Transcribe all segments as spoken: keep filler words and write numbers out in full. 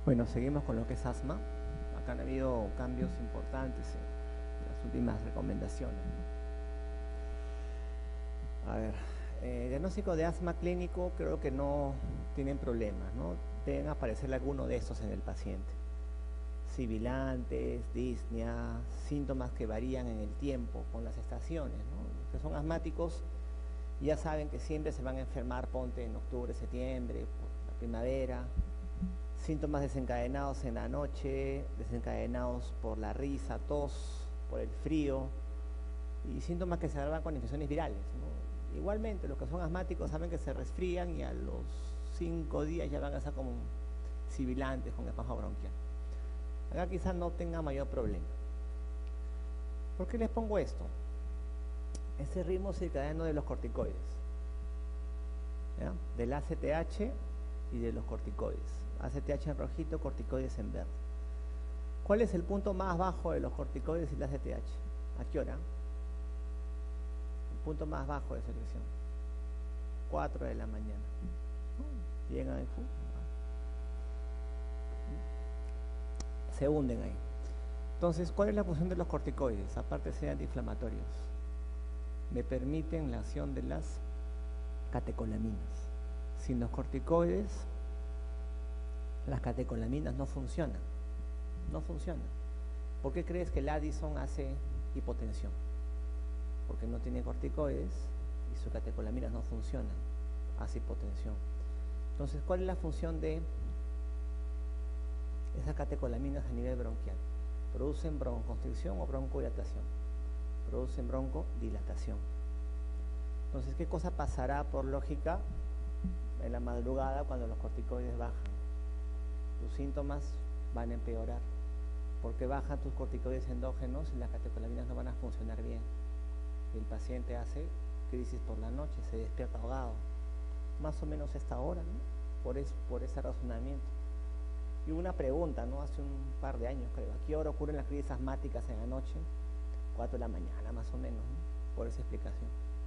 Bueno, seguimos con lo que es asma. Acá han habido cambios importantes en las últimas recomendaciones, ¿no? A ver, eh, diagnóstico de asma clínico, creo que no tienen problemas, ¿no? Deben aparecer alguno de estos en el paciente. Sibilantes, disnea, síntomas que varían en el tiempo con las estaciones, ¿no? Los que son asmáticos ya saben que siempre se van a enfermar, ponte en octubre, septiembre, por la primavera. Síntomas desencadenados en la noche, desencadenados por la risa, tos, por el frío, y síntomas que se agravan con infecciones virales, ¿no? Igualmente, los que son asmáticos saben que se resfrían y a los cinco días ya van a estar como sibilantes con espasmo bronquial. Acá quizás no tenga mayor problema. ¿Por qué les pongo esto? Ese ritmo circadiano de los corticoides, ¿ya? Del A C T H y de los corticoides. A C T H en rojito, corticoides en verde. ¿Cuál es el punto más bajo de los corticoides y la A C T H? ¿A qué hora? El punto más bajo de secreción. cuatro de la mañana. Llegan ahí. Se hunden ahí. Entonces, ¿cuál es la función de los corticoides? Aparte de ser antiinflamatorios, me permiten la acción de las catecolaminas. Sin los corticoides, las catecolaminas no funcionan. No funcionan. ¿Por qué crees que el Addison hace hipotensión? Porque no tiene corticoides y sus catecolaminas no funcionan. Hace hipotensión. Entonces, ¿cuál es la función de esas catecolaminas a nivel bronquial? Producen broncoconstricción o broncodilatación. Producen broncodilatación. Entonces, ¿qué cosa pasará por lógica en la madrugada cuando los corticoides bajan? Tus síntomas van a empeorar, porque bajan tus corticoides endógenos y las catecolaminas no van a funcionar bien. Y el paciente hace crisis por la noche, se despierta ahogado. Más o menos esta hora, ¿no? Por, es, por ese razonamiento. Y hubo una pregunta, ¿no? Hace un par de años, creo. ¿A qué hora ocurren las crisis asmáticas en la noche? cuatro de la mañana, más o menos, ¿no? Por esa explicación.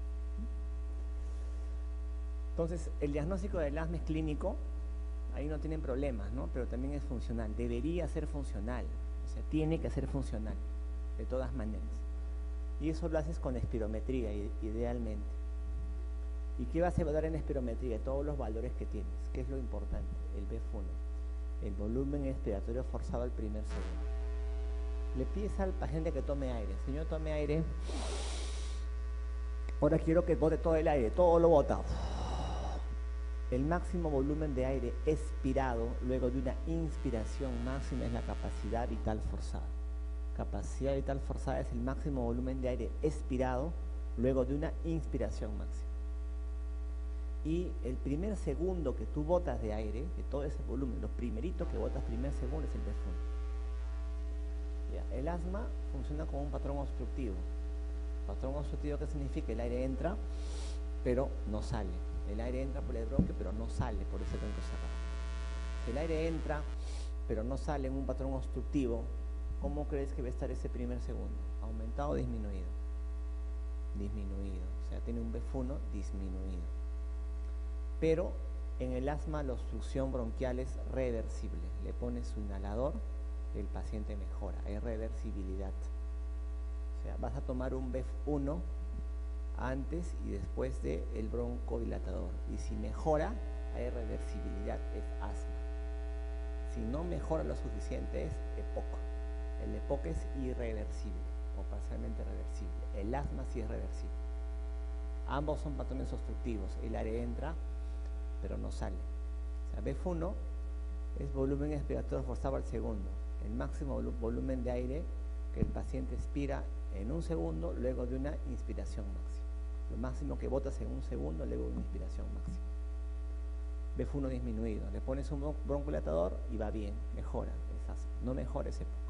Entonces, el diagnóstico del asma es clínico. Ahí no tienen problemas, ¿no? Pero también es funcional. Debería ser funcional. O sea, tiene que ser funcional, de todas maneras. Y eso lo haces con espirometría, idealmente. ¿Y qué vas a evaluar en espirometría? Todos los valores que tienes. ¿Qué es lo importante? El B F uno. El volumen expiratorio forzado al primer segundo. Le pides al paciente que tome aire. Señor, tome aire. Ahora quiero que bote todo el aire. Todo lo bota. El máximo volumen de aire expirado luego de una inspiración máxima es la capacidad vital forzada. Capacidad vital forzada es el máximo volumen de aire expirado luego de una inspiración máxima. Y el primer segundo que tú botas de aire, de todo ese volumen, los primeritos que botas primer segundo es el B F uno. Ya, el asma funciona como un patrón obstructivo. Patrón obstructivo, ¿qué significa? El aire entra, pero no sale. El aire entra por el bronquio, pero no sale por ese bronquio cerrado. Si el aire entra, pero no sale en un patrón obstructivo, ¿cómo crees que va a estar ese primer segundo? ¿Aumentado o disminuido? Disminuido. O sea, tiene un B F uno disminuido. Pero en el asma la obstrucción bronquial es reversible. Le pones su inhalador, el paciente mejora. Hay reversibilidad. O sea, vas a tomar un B F uno antes y después del broncodilatador. Y si mejora, hay reversibilidad, es asma. Si no mejora lo suficiente, es EPOC. El EPOC es irreversible o parcialmente reversible. El asma sí es reversible. Ambos son patrones obstructivos. El aire entra, pero no sale. O sea, B F uno es volumen expiratorio forzado al segundo. El máximo volumen de aire que el paciente expira en un segundo luego de una inspiración máxima. Lo máximo que botas en un segundo luego de una inspiración máxima. B F uno disminuido. Le pones un broncodilatador y va bien, mejora. Es asma. No mejora ese poco.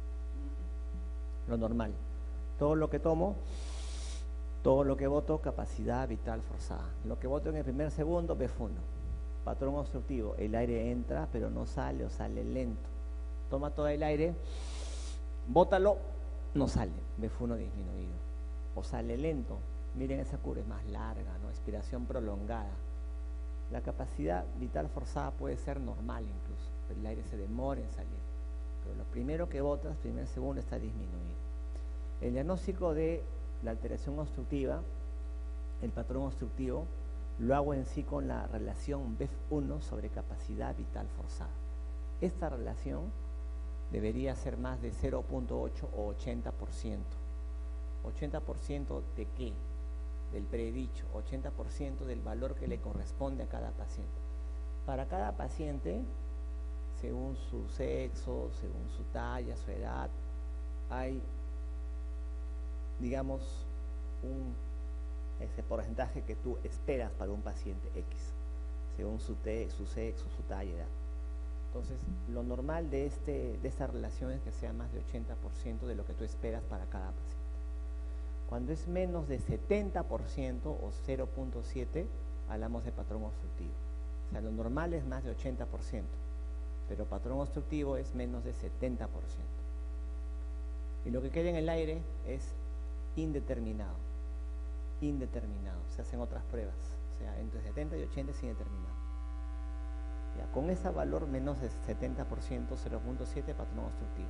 Lo normal. Todo lo que tomo, todo lo que voto, capacidad vital forzada. Lo que voto en el primer segundo, B F uno. Patrón obstructivo. El aire entra, pero no sale o sale lento. Toma todo el aire, bótalo, no sale. B F uno disminuido. O sale lento. Miren, esa curva es más larga, ¿no? Expiración prolongada. La capacidad vital forzada puede ser normal incluso. el aire se demora en salir. Pero lo primero que botas, primer segundo, está disminuido. El diagnóstico de la alteración obstructiva, el patrón obstructivo, lo hago en sí con la relación B E F uno sobre capacidad vital forzada. Esta relación debería ser más de cero punto ocho o ochenta por ciento. ¿ochenta por ciento de qué? Del predicho, ochenta por ciento del valor que le corresponde a cada paciente. Para cada paciente, según su sexo, según su talla, su edad, hay, digamos, un ese porcentaje que tú esperas para un paciente X, según su, te, su sexo, su talla, edad. Entonces, lo normal de, este, de esta relación es que sea más de ochenta por ciento de lo que tú esperas para cada paciente. Cuando es menos de setenta por ciento o cero punto siete, hablamos de patrón obstructivo. O sea, lo normal es más de ochenta por ciento, pero patrón obstructivo es menos de setenta por ciento. Y lo que queda en el aire es indeterminado. Indeterminado, se hacen otras pruebas, o sea, entre setenta y ochenta es indeterminado. Ya, con ese valor menos de setenta por ciento, cero punto siete, patrón obstructivo.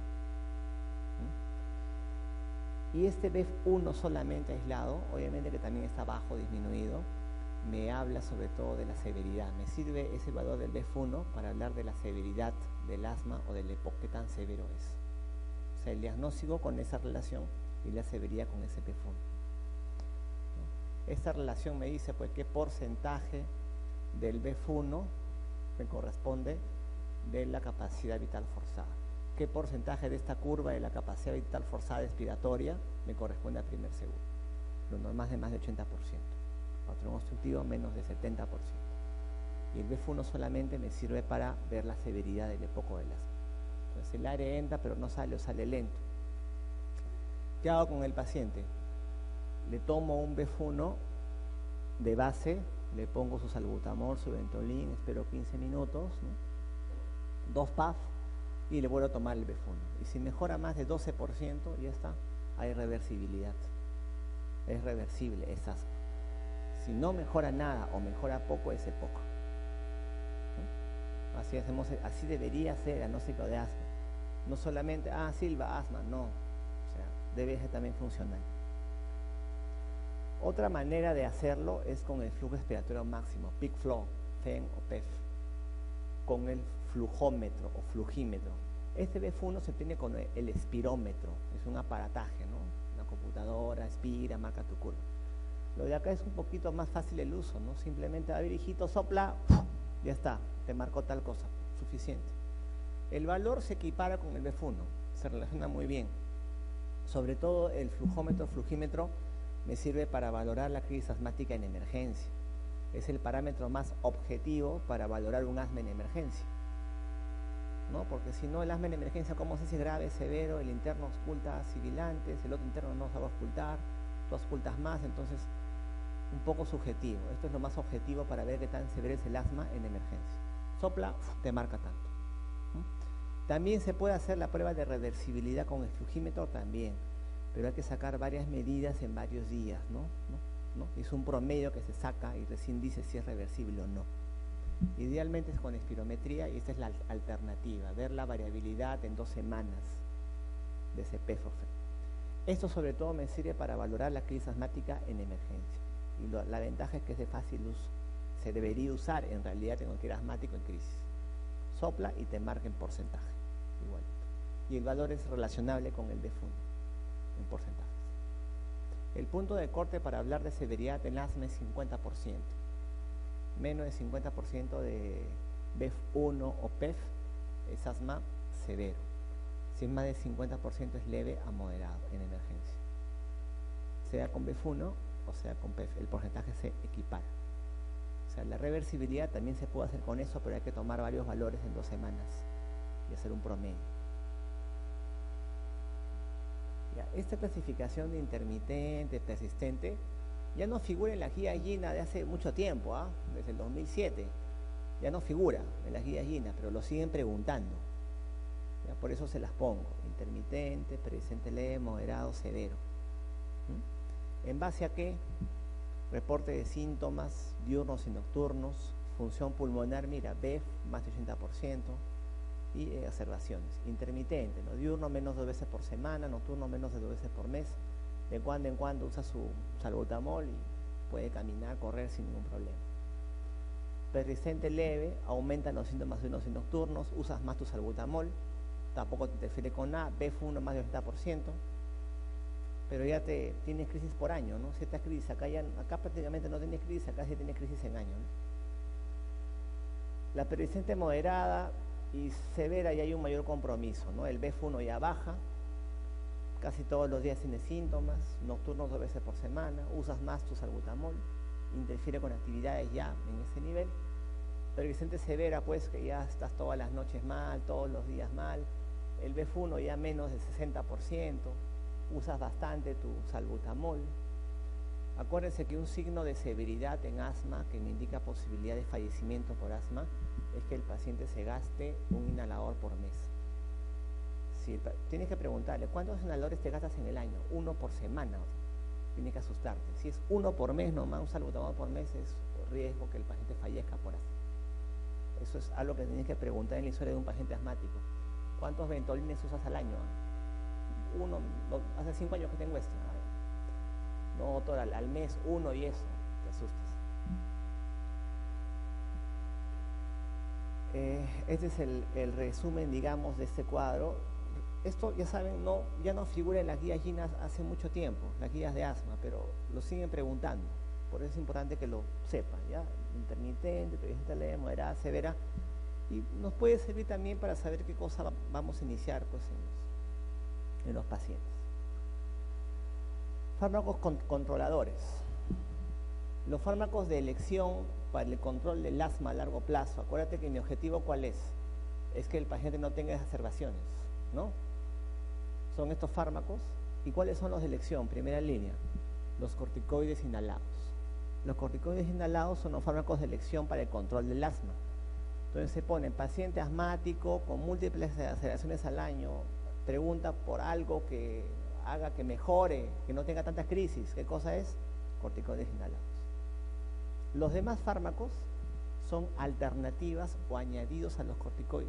¿Mm? Y este B E F uno solamente aislado, obviamente que también está bajo, disminuido, me habla sobre todo de la severidad. Me sirve ese valor del B E F uno para hablar de la severidad del asma o del EPOC, qué tan severo es. O sea, el diagnóstico con esa relación y la severidad con ese B E F uno. Esta relación me dice pues qué porcentaje del B E F uno me corresponde de la capacidad vital forzada. Qué porcentaje de esta curva de la capacidad vital forzada expiratoria me corresponde al primer segundo. Lo normal es de más de ochenta por ciento. Patrón obstructivo menos de setenta por ciento. Y el B E F uno solamente me sirve para ver la severidad del EPOC del asma. Entonces el aire entra pero no sale o sale lento. ¿Qué hago con el paciente? Le tomo un B E F uno de base, le pongo su salbutamol, su ventolin, espero quince minutos, ¿no? Dos P A F y le vuelvo a tomar el B E F uno. Y si mejora más de doce por ciento, ya está, hay reversibilidad. Es reversible, es asma. Si no mejora nada o mejora poco, es EPOC. ¿No? Así, hacemos, así debería ser el diagnóstico de asma. No solamente, ah, Silva, asma, no. O sea, debe ser también funcional. Otra manera de hacerlo es con el flujo expiratorio máximo, peak flow, F E N o P E F, con el flujómetro o flujímetro. Este B E F uno se tiene con el espirómetro, es un aparataje, ¿no? Una computadora, expira, marca tu curva. Lo de acá es un poquito más fácil el uso, ¿no? Simplemente, a ver, hijito, sopla, ya está, te marcó tal cosa, suficiente. El valor se equipara con el B E F uno, se relaciona muy bien. Sobre todo el flujómetro, flujímetro, me sirve para valorar la crisis asmática en emergencia. Es el parámetro más objetivo para valorar un asma en emergencia, ¿no? Porque si no, el asma en emergencia, ¿cómo sé si es grave, severo? El interno oculta sibilantes, el otro interno no sabe ocultar, tú ocultas más, entonces un poco subjetivo. Esto es lo más objetivo para ver qué tan severo es el asma en emergencia. Sopla, te marca tanto. ¿Mm? También se puede hacer la prueba de reversibilidad con el flujímetro también, pero hay que sacar varias medidas en varios días, ¿no? ¿No? ¿No? Es un promedio que se saca y recién dice si es reversible o no. Idealmente es con espirometría y esta es la alternativa, ver la variabilidad en dos semanas de ese P E F O F. Esto sobre todo me sirve para valorar la crisis asmática en emergencia. Y lo, la ventaja es que es de fácil uso. Se debería usar en realidad en cualquier asmático en crisis. Sopla y te marca en porcentaje, igualito. Y el valor es relacionable con el B E F uno. En porcentajes. El punto de corte para hablar de severidad en asma es cincuenta por ciento. Menos de cincuenta por ciento de B E F uno o P E F es asma severo. Si es más de cincuenta por ciento es leve a moderado en emergencia. Sea con B E F uno o sea con P E F, el porcentaje se equipara. O sea, la reversibilidad también se puede hacer con eso, pero hay que tomar varios valores en dos semanas y hacer un promedio. Ya, esta clasificación de intermitente, persistente, ya no figura en la guía Gina de hace mucho tiempo, ¿ah? Desde el dos mil siete. Ya no figura en la guía Gina, pero lo siguen preguntando. Ya, por eso se las pongo. Intermitente, persistente leve, moderado, severo. ¿Mm? ¿En base a qué? Reporte de síntomas diurnos y nocturnos, función pulmonar, mira, B E F más de ochenta por ciento, y exacerbaciones. Intermitente, ¿no? Diurno menos de dos veces por semana, nocturno menos de dos veces por mes. De cuando en cuando usa su salbutamol y puede caminar, correr sin ningún problema. Persistente leve, aumentan los síntomas diurnos y nocturnos, usas más tu salbutamol, tampoco te interfiere con nada, B F uno más del ochenta por ciento, pero ya te tienes crisis por año, ¿no? Ciertas crisis, acá, ya, acá prácticamente no tienes crisis, acá sí tienes crisis en año, ¿no? La persistente moderada y severa ya hay un mayor compromiso, ¿no? El B F uno ya baja, casi todos los días tienes síntomas, nocturnos dos veces por semana, usas más tu salbutamol, interfiere con actividades ya en ese nivel. Persistente severa, pues, que ya estás todas las noches mal, todos los días mal. El B F uno ya menos del sesenta por ciento, usas bastante tu salbutamol. Acuérdense que un signo de severidad en asma que me indica posibilidad de fallecimiento por asma es que el paciente se gaste un inhalador por mes. Si tienes que preguntarle, ¿cuántos inhaladores te gastas en el año? Uno por semana. Tienes que asustarte. Si es uno por mes nomás, un salbutamol por mes, es riesgo que el paciente fallezca por asma. Eso es algo que tienes que preguntar en la historia de un paciente asmático. ¿Cuántos Ventolines usas al año? Uno, no, hace cinco años que tengo esto. No, doctor, al, al mes uno y eso, te asustas. Eh, este es el, el resumen, digamos, de este cuadro. Esto, ya saben, no, ya no figura en las guías GINAS hace mucho tiempo, las guías de asma, pero lo siguen preguntando. Por eso es importante que lo sepan, ¿ya? Intermitente, persistente leve, moderada, severa. Y nos puede servir también para saber qué cosa vamos a iniciar, pues, en los, en los pacientes. Fármacos con, controladores. Los fármacos de elección para el control del asma a largo plazo. Acuérdate que mi objetivo, ¿cuál es? Es que el paciente no tenga exacerbaciones, ¿no? Son estos fármacos. ¿Y cuáles son los de elección? Primera línea, los corticoides inhalados. Los corticoides inhalados son los fármacos de elección para el control del asma. Entonces se pone paciente asmático con múltiples aceleraciones al año, pregunta por algo que haga que mejore, que no tenga tantas crisis. ¿Qué cosa es? Corticoides inhalados. Los demás fármacos son alternativas o añadidos a los corticoides.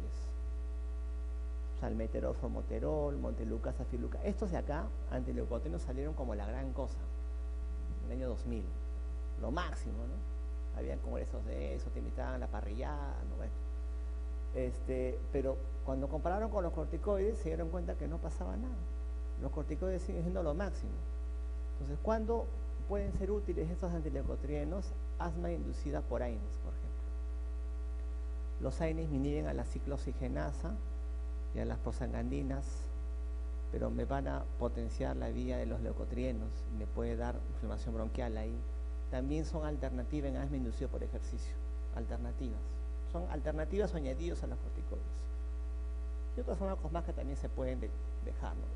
Salmeterol, formoterol, montelukast, safilukast. Estos de acá, antileucotrienos, salieron como la gran cosa en el año dos mil. Lo máximo, ¿no? Habían congresos de eso, te invitaban a la parrillada, ¿no? Bueno, este, pero cuando compararon con los corticoides se dieron cuenta que no pasaba nada. Los corticoides siguen siendo lo máximo. Entonces, ¿cuándo pueden ser útiles estos antileucotrienos? Asma inducida por A I N E S, por ejemplo. Los A I N E S me inhiben a la ciclooxigenasa y a las prosangandinas, pero me van a potenciar la vía de los leucotrienos y me puede dar inflamación bronquial ahí. También son alternativas en asma inducido por ejercicio. Alternativas. Son alternativas o añadidos a los corticoides. Y otros fármacos más que también se pueden de dejar, ¿no?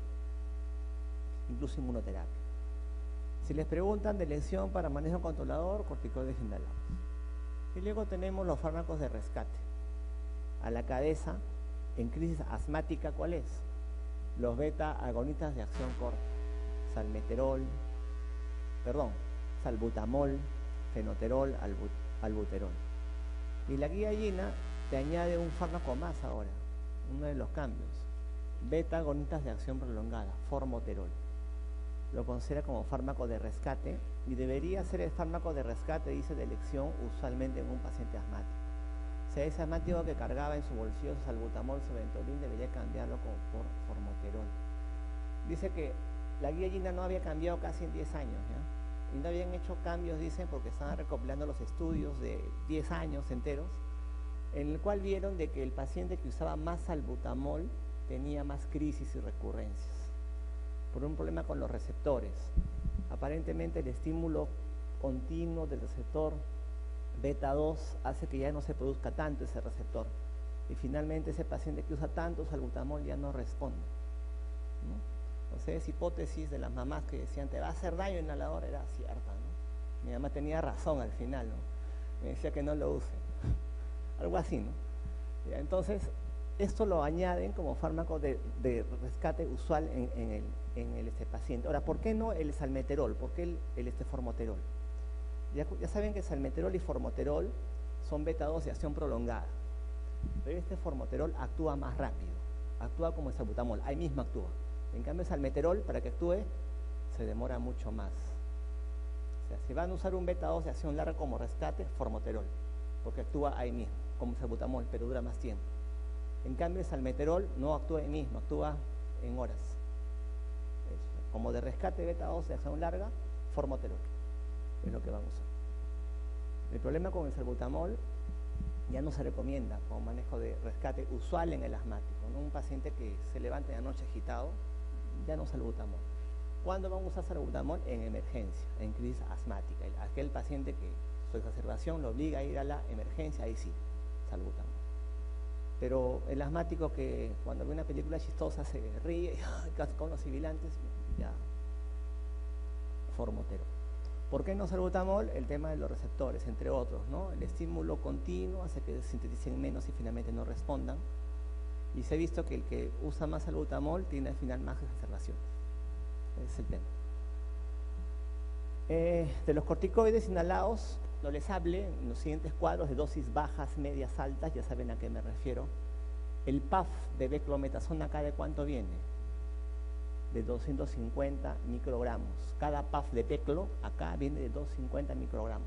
Incluso inmunoterapia. Si les preguntan de elección para manejo controlador, corticoides inhalados. Y luego tenemos los fármacos de rescate. A la cabeza, en crisis asmática, ¿cuál es? Los beta-agonistas de acción corta. Salmeterol, perdón, salbutamol, fenoterol, albut, albuterol. Y la guía GINA te añade un fármaco más ahora, uno de los cambios. Beta-agonistas de acción prolongada, formoterol. Lo considera como fármaco de rescate y debería ser el fármaco de rescate, dice, de elección usualmente en un paciente asmático. O sea, ese asmático que cargaba en su bolsillo su salbutamol, su Ventolin, debería cambiarlo con, por formoterol. Dice que la guía GINA no había cambiado casi en diez años, ¿ya? Y no habían hecho cambios, dicen, porque estaban recopilando los estudios de diez años enteros, en el cual vieron de que el paciente que usaba más salbutamol tenía más crisis y recurrencias, por un problema con los receptores. Aparentemente el estímulo continuo del receptor beta dos hace que ya no se produzca tanto ese receptor, y finalmente ese paciente que usa tanto salbutamol ya no responde, ¿no? Entonces, hipótesis de las mamás que decían te va a hacer daño el inhalador era cierta, ¿no? Mi mamá tenía razón al final, ¿no? Me decía que no lo use, algo así, ¿no? ¿Ya? Entonces, esto lo añaden como fármaco de, de rescate usual en, en el, en el este paciente. Ahora, ¿por qué no el salmeterol? ¿Por qué el, el este formoterol? Ya, ya saben que salmeterol y formoterol son beta dos de acción prolongada. Pero este formoterol actúa más rápido, actúa como el salbutamol, ahí mismo actúa. En cambio el salmeterol, para que actúe, se demora mucho más. O sea, si van a usar un beta dos de acción larga como rescate, formoterol, porque actúa ahí mismo, como el salbutamol, pero dura más tiempo. En cambio el salmeterol no actúa ahí mismo, actúa en horas. Como de rescate beta dos de acción larga, formoterol es lo que van a usar. El problema con el salbutamol ya no se recomienda como manejo de rescate usual en el asmático, ¿no? Un paciente que se levanta en la noche agitado, ya no salbutamol. ¿Cuándo van a usar salbutamol? En emergencia, en crisis asmática. Aquel paciente que su exacerbación lo obliga a ir a la emergencia, ahí sí, salbutamol. Pero el asmático que cuando ve una película chistosa se ríe, casi con los sibilantes, ya, formoterol. ¿Por qué no salbutamol? El tema de los receptores, entre otros, ¿no? El estímulo continuo hace que sinteticen menos y finalmente no respondan. Y se ha visto que el que usa más salbutamol tiene al final más exacerbaciones. Ese es el tema. Eh, de los corticoides inhalados, no les hable en los siguientes cuadros de dosis bajas, medias, altas, ya saben a qué me refiero. El P A F de beclometasona, ¿acá de cuánto viene? De doscientos cincuenta microgramos. Cada P A F de beclo acá viene de doscientos cincuenta microgramos.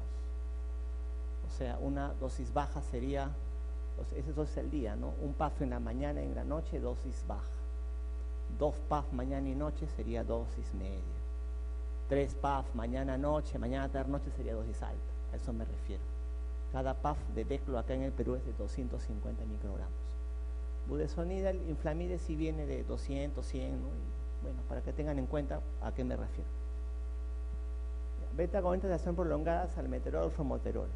O sea, una dosis baja sería, esa es dosis al día, ¿no? Un P A F en la mañana y en la noche, dosis baja. Dos P A F mañana y noche sería dosis media. Tres P A F mañana, noche, mañana, tarde, noche sería dosis alta. A eso me refiero. Cada P A F de beclo acá en el Perú es de doscientos cincuenta microgramos. Budesonida, el inflamide sí viene de doscientos, cien, ¿no? Y bueno, para que tengan en cuenta a qué me refiero. Beta-agonistas de acción prolongada, salmeterol, formoterol.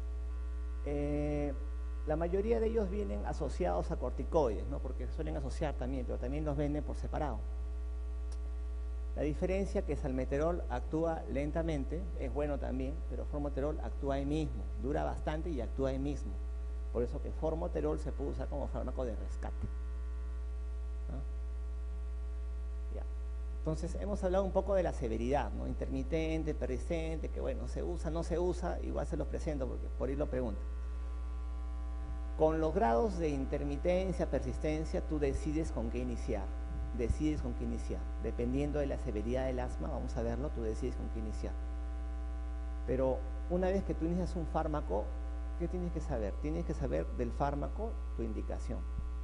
Eh, la mayoría de ellos vienen asociados a corticoides, ¿no? Porque suelen asociar también, pero también los venden por separado. La diferencia es que salmeterol actúa lentamente, es bueno también, pero formoterol actúa ahí mismo, dura bastante y actúa ahí mismo. Por eso que formoterol se puede usar como fármaco de rescate. ¿No? Ya. Entonces hemos hablado un poco de la severidad, ¿no? Intermitente, persistente, que bueno, se usa, no se usa, igual se los presento porque por ahí lo pregunto. Con los grados de intermitencia, persistencia, tú decides con qué iniciar. decides con qué iniciar. Dependiendo de la severidad del asma, vamos a verlo, tú decides con qué iniciar. Pero una vez que tú inicias un fármaco, ¿qué tienes que saber? Tienes que saber del fármaco tu indicación.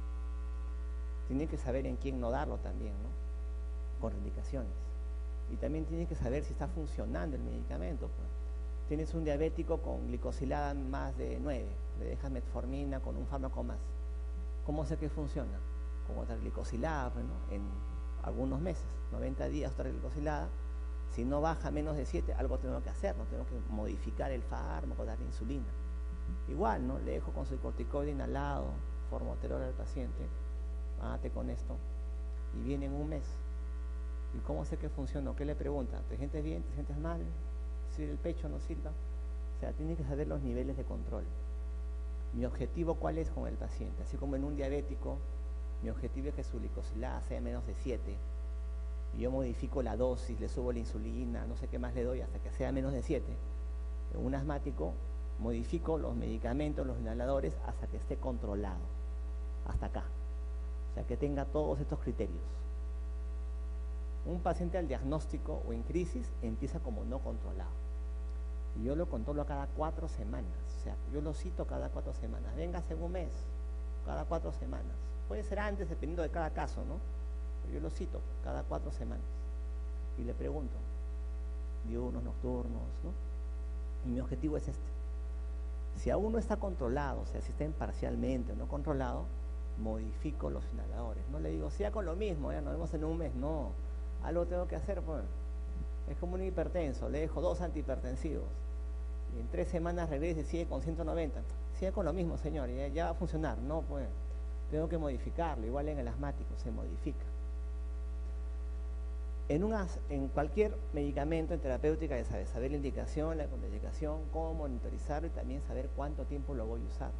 Tienes que saber en quién no darlo también, ¿no? Con indicaciones. Y también tienes que saber si está funcionando el medicamento, pues. Tienes un diabético con glicosilada más de nueve, le dejas metformina con un fármaco más. ¿Cómo sé que funciona? Con otra glicosilada, pues, ¿no? En algunos meses, noventa días otra glicosilada. Si no baja menos de siete, algo tengo que hacer, ¿no? Tengo que modificar el fármaco, darle insulina. Igual, ¿no? Le dejo con su corticoide inhalado, formoterol al paciente, hágate con esto, y viene en un mes. ¿Y cómo sé que funciona? ¿Qué le pregunta? ¿Te sientes bien? ¿Te sientes mal? ¿Si el pecho no sirva? O sea, tiene que saber los niveles de control. Mi objetivo, ¿cuál es con el paciente? Así como en un diabético, mi objetivo es que su glicosilada sea menos de siete. Y yo modifico la dosis, le subo la insulina, no sé qué más le doy hasta que sea menos de siete. En un asmático, modifico los medicamentos, los inhaladores, hasta que esté controlado. Hasta acá. O sea, que tenga todos estos criterios. Un paciente al diagnóstico o en crisis empieza como no controlado. Y yo lo controlo cada cuatro semanas. O sea, yo lo cito cada cuatro semanas. Véngase en un mes, cada cuatro semanas. Puede ser antes, dependiendo de cada caso, ¿no? Pero yo lo cito cada cuatro semanas. Y le pregunto, diurnos, nocturnos, ¿no? Y mi objetivo es este. Si aún no está controlado, o sea, si está parcialmente o no controlado, modifico los inhaladores. No le digo, sea con lo mismo, ya nos vemos en un mes. No, algo tengo que hacer, pues. Es como un hipertenso, le dejo dos antihipertensivos. Y en tres semanas regresa y sigue con ciento noventa. Sigue con lo mismo, señor, ya, ya va a funcionar. No, pues, tengo que modificarlo. Igual en el asmático se modifica. En, una, en cualquier medicamento en terapéutica, ya sabes, saber la indicación, la contraindicación, cómo monitorizarlo y también saber cuánto tiempo lo voy a usar.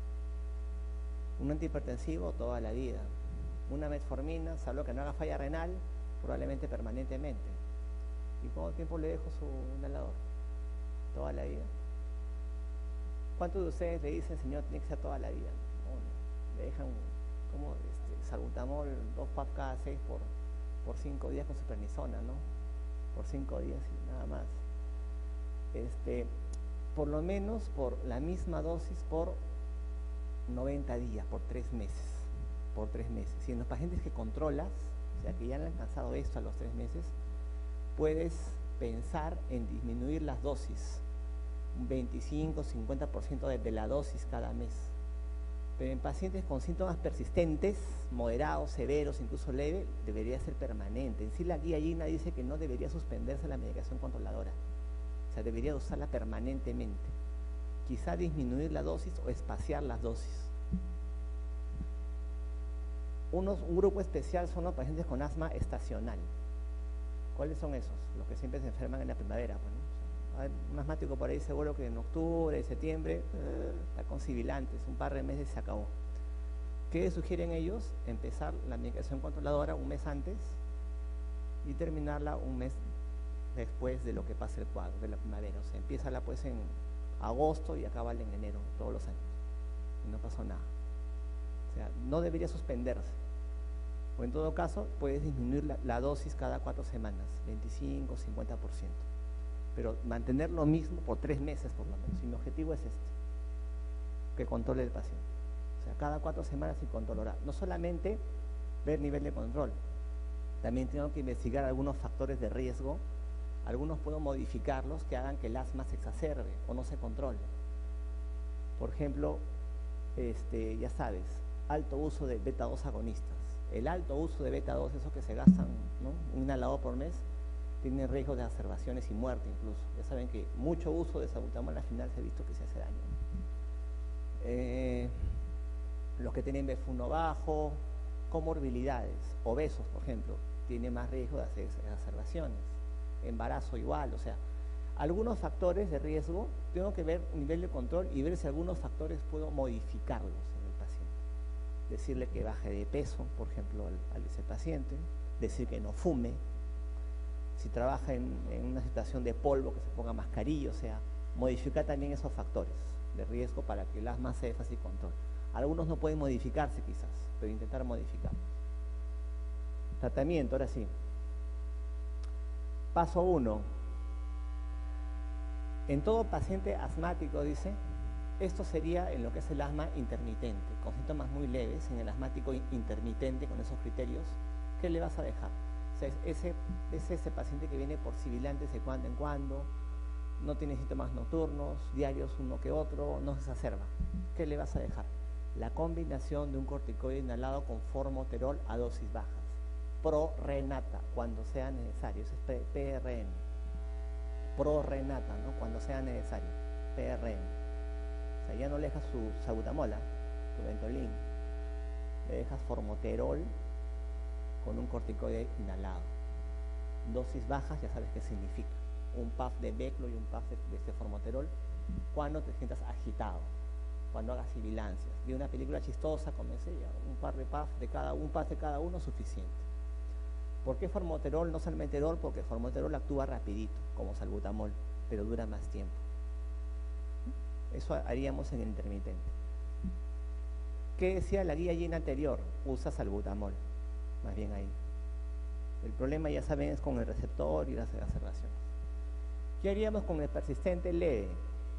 Un antihipertensivo toda la vida. Una metformina, salvo que no haga falla renal, probablemente permanentemente. ¿Y cuánto tiempo le dejo su inhalador? Toda la vida. ¿Cuántos de ustedes le dicen, señor, tiene que ser toda la vida? No, no. le dejan como este, salbutamol, dos P A P cada seis por, por cinco días con su prednisona, ¿no? Por cinco días y nada más. Este, por lo menos por la misma dosis por noventa días, por tres meses, por tres meses. Si en los pacientes que controlas, o sea que ya han alcanzado esto a los tres meses, puedes pensar en disminuir las dosis, un veinticinco, cincuenta por ciento de, de la dosis cada mes. Pero en pacientes con síntomas persistentes, moderados, severos, incluso leve, debería ser permanente. En sí la guía Gina dice que no debería suspenderse la medicación controladora, o sea, debería usarla permanentemente. Quizá disminuir la dosis o espaciar las dosis. Unos, un grupo especial son los pacientes con asma estacional. ¿Cuáles son esos? Los que siempre se enferman en la primavera. Bueno, un asmático por ahí seguro que en octubre, septiembre, uh, está con sibilantes, un par de meses se acabó. ¿Qué sugieren ellos? Empezar la medicación controladora un mes antes y terminarla un mes después de lo que pase el cuadro, de la primavera. O sea, empieza pues en agosto y acaba en enero, todos los años. Y no pasó nada. O sea, no debería suspenderse. O en todo caso, puedes disminuir la, la dosis cada cuatro semanas, veinticinco, cincuenta por ciento. Pero mantener lo mismo por tres meses por lo menos. Y mi objetivo es este, que controle el paciente. O sea, cada cuatro semanas y control oral. No solamente ver nivel de control, también tengo que investigar algunos factores de riesgo. Algunos puedo modificarlos que hagan que el asma se exacerbe o no se controle. Por ejemplo, este, ya sabes, alto uso de beta dos agonistas. El alto uso de beta dos, esos que se gastan, ¿no?, un inhalador por mes, tiene riesgo de exacerbaciones y muerte incluso. Ya saben que mucho uso de salbutamol al final se ha visto que se hace daño. Eh, los que tienen B F uno bajo, comorbilidades, obesos, por ejemplo, tienen más riesgo de hacer exacerbaciones. Embarazo igual, o sea, algunos factores de riesgo, tengo que ver nivel de control y ver si algunos factores puedo modificarlos en el paciente. Decirle que baje de peso, por ejemplo, al, al ese paciente, decir que no fume, si trabaja en, en una situación de polvo, que se ponga mascarilla, o sea, modificar también esos factores de riesgo para que el asma sea de fácil control. Algunos no pueden modificarse quizás, pero intentar modificarlos. Tratamiento, ahora sí. Paso uno. En todo paciente asmático, dice, esto sería en lo que es el asma intermitente, con síntomas muy leves, en el asmático intermitente, con esos criterios, ¿qué le vas a dejar? O sea, ese, es ese paciente que viene por sibilantes de cuando en cuando, no tiene síntomas nocturnos, diarios uno que otro, no se exacerba. ¿Qué le vas a dejar? La combinación de un corticoide inhalado con formoterol a dosis bajas. Pro-renata, cuando sea necesario, eso es P R N. Pro-renata, ¿no?, cuando sea necesario, P R N. O sea, ya no le dejas su salbutamol, tu Ventolin, le dejas formoterol con un corticoide inhalado. Dosis bajas, ya sabes qué significa. Un puff de Beclo y un puff de, de este formoterol cuando te sientas agitado, cuando hagas sibilancias. Vi una película chistosa, comencé ya, un par de puff de cada un puff de cada uno suficiente. ¿Por qué formoterol, no salmeterol? Porque formoterol actúa rapidito, como salbutamol, pero dura más tiempo. Eso haríamos en el intermitente. ¿Qué decía la guía Gina anterior? Usa salbutamol, más bien ahí. El problema, ya saben, es con el receptor y las exacerbaciones. ¿Qué haríamos con el persistente leve?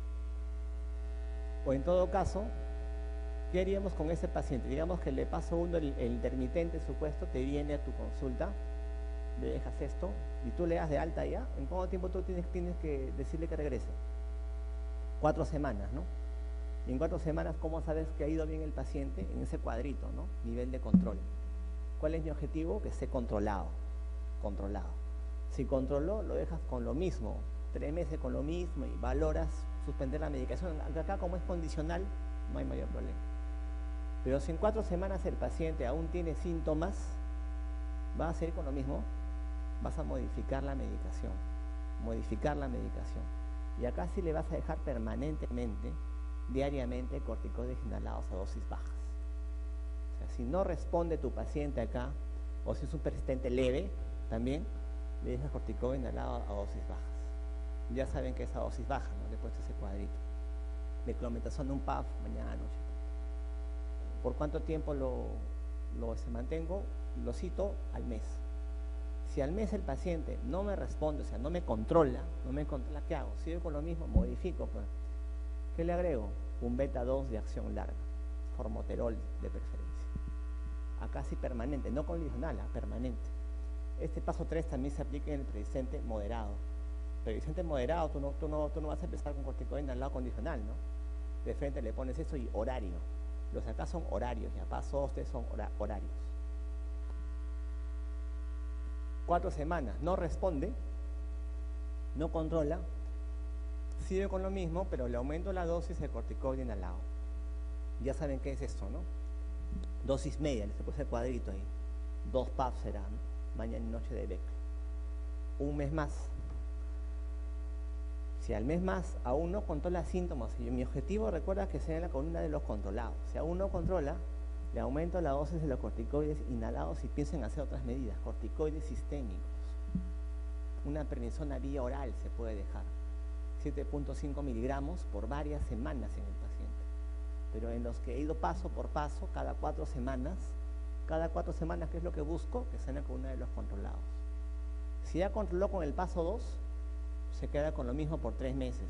O en todo caso, ¿qué haríamos con ese paciente? Digamos que le paso uno, el, el intermitente supuesto, te viene a tu consulta, le dejas esto y tú le das de alta ya. ¿En cuánto tiempo tú tienes, tienes que decirle que regrese? Cuatro semanas, ¿no? Y en cuatro semanas, ¿cómo sabes que ha ido bien el paciente? En ese cuadrito, ¿no? Nivel de control. ¿Cuál es mi objetivo? Que esté controlado, controlado. Si controló, lo dejas con lo mismo, tres meses con lo mismo y valoras suspender la medicación. Acá, como es condicional, no hay mayor problema. Pero si en cuatro semanas el paciente aún tiene síntomas, ¿va a seguir con lo mismo? Vas a modificar la medicación, modificar la medicación. Y acá sí le vas a dejar permanentemente, diariamente, corticoides inhalados a dosis bajas. O sea, si no responde tu paciente acá, o si es un persistente leve, también le dejas corticoide inhalado a dosis bajas. Ya saben que esa dosis baja, ¿no? Le he puesto ese cuadrito. Beclometasona un puff, mañana, noche. ¿Por cuánto tiempo lo, lo se mantengo? Lo cito al mes. Si al mes el paciente no me responde, o sea, no me controla, no me controla, ¿qué hago? Sigo con lo mismo, modifico, pues. ¿Qué le agrego? Un beta dos de acción larga, formoterol de preferencia. Acá sí permanente, no condicional, permanente. Este paso tres también se aplica en el predicente moderado. Predicente moderado, tú no, tú no, tú no vas a empezar con corticoide al lado condicional, ¿no? De frente le pones eso y horario. Los acá son horarios, ya paso dos, tres son hora, horarios. Cuatro semanas, no responde, no controla, sigue con lo mismo, pero le aumento la dosis de corticoide inhalado. Ya saben qué es esto, ¿no? Dosis media, les puse el cuadrito ahí. Dos P A P será, ¿no? Mañana y noche de Beck. Un mes más. Si al mes más aún no controla síntomas, y mi objetivo, recuerda que sea en la columna de los controlados. Si aún no controla, le aumento la dosis de los corticoides inhalados y pienso en hacer otras medidas. Corticoides sistémicos. Una prednisona vía oral se puede dejar. siete punto cinco miligramos por varias semanas en el paciente. Pero en los que he ido paso por paso, cada cuatro semanas, cada cuatro semanas, ¿qué es lo que busco? Que sea en la columna de los controlados. Si ya controló con el paso dos, se queda con lo mismo por tres meses.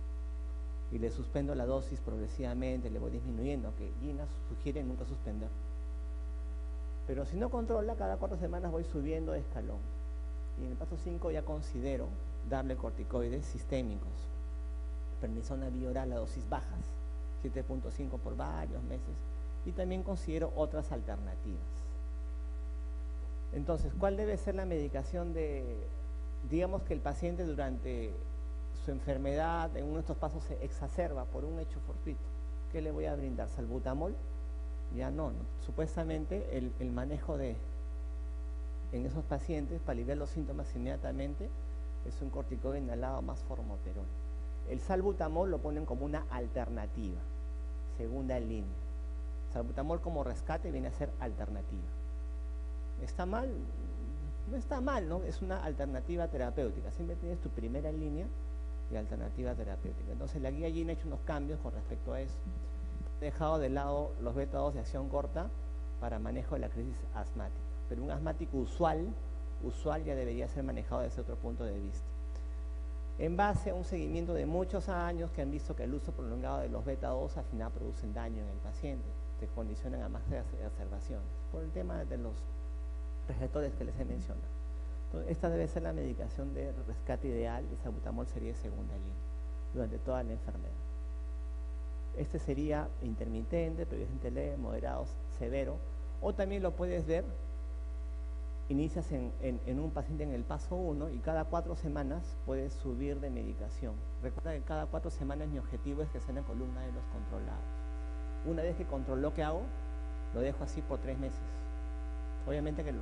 Y le suspendo la dosis progresivamente, le voy disminuyendo, que Gina sugiere nunca suspender. Pero si no controla, cada cuatro semanas voy subiendo de escalón. Y en el paso cinco ya considero darle corticoides sistémicos. Prednisona vía oral a dosis bajas, siete punto cinco por varios meses. Y también considero otras alternativas. Entonces, ¿cuál debe ser la medicación de, digamos que el paciente durante su enfermedad, en uno de estos pasos se exacerba por un hecho fortuito? ¿Qué le voy a brindar? ¿Salbutamol? Ya no, ¿no? Supuestamente el, el manejo de, en esos pacientes, para aliviar los síntomas inmediatamente, es un corticoide inhalado más formoterol. El salbutamol lo ponen como una alternativa, segunda línea. Salbutamol como rescate viene a ser alternativa. ¿Está mal? No está mal, ¿no? Es una alternativa terapéutica. Siempre tienes tu primera línea y alternativa terapéutica. Entonces la guía Gina ha hecho unos cambios con respecto a eso. He dejado de lado los beta dos de acción corta para manejo de la crisis asmática. Pero un asmático usual, usual ya debería ser manejado desde otro punto de vista. En base a un seguimiento de muchos años que han visto que el uso prolongado de los beta dos al final producen daño en el paciente, te condicionan a más exacerbaciones, por el tema de los receptores que les he mencionado. Entonces, esta debe ser la medicación de rescate ideal y salbutamol sería segunda línea durante toda la enfermedad. Este sería intermitente, predicente leve, moderado, severo, o también lo puedes ver, inicias en, en, en un paciente en el paso uno y cada cuatro semanas puedes subir de medicación. Recuerda que cada cuatro semanas mi objetivo es que sea en la columna de los controlados. Una vez que controló, ¿qué hago? Lo dejo así por tres meses. Obviamente que lo,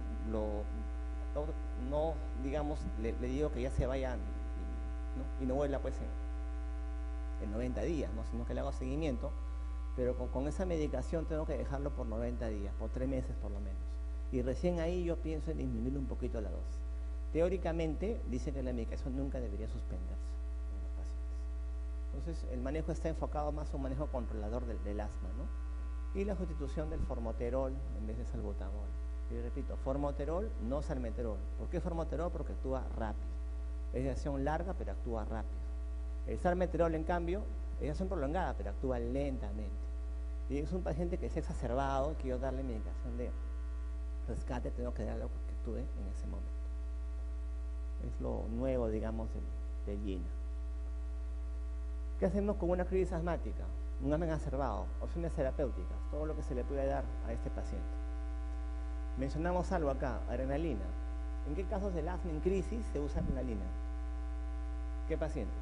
lo no, digamos, le, le digo que ya se vaya, ¿no? Y no vuelva pues en, en noventa días, ¿no? Sino que le hago seguimiento, pero con, con esa medicación tengo que dejarlo por noventa días, por tres meses por lo menos. Y recién ahí yo pienso en disminuir un poquito la dosis. Teóricamente dice que la medicación nunca debería suspenderse en los pacientes. Entonces el manejo está enfocado más a un manejo controlador del, del asma, ¿no? Y la sustitución del formoterol en vez de salbutamol. Y repito, formoterol, no salmeterol. ¿Por qué formoterol? Porque actúa rápido. Es de acción larga, pero actúa rápido. El salmeterol, en cambio, es de acción prolongada, pero actúa lentamente. Y es un paciente que es exacerbado, quiero darle medicación de rescate, tengo que darle algo que actúe en ese momento. Es lo nuevo, digamos, de, de Gina. ¿Qué hacemos con una crisis asmática? Un asma exacerbado, opciones terapéuticas, todo lo que se le puede dar a este paciente. Mencionamos algo acá, adrenalina. ¿En qué casos del asma en crisis se usa adrenalina? ¿Qué pacientes?